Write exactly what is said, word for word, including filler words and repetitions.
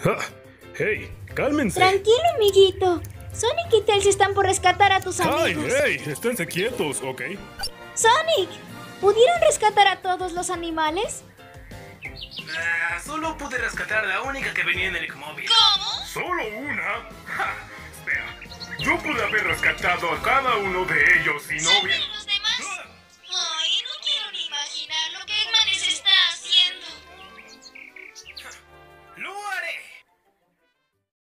Ah, hey, cálmense. Tranquilo, amiguito. Sonic y Tails están por rescatar a tus ¡Ay, amigos. hey! Esténse quietos, ¿ok? Sonic, ¿pudieron rescatar a todos los animales? Ah, solo pude rescatar a la única que venía en el Eggmobile. ¿Cómo? ¿Solo una? Ja, espera. Yo pude haber rescatado a cada uno de ellos si no hubiera...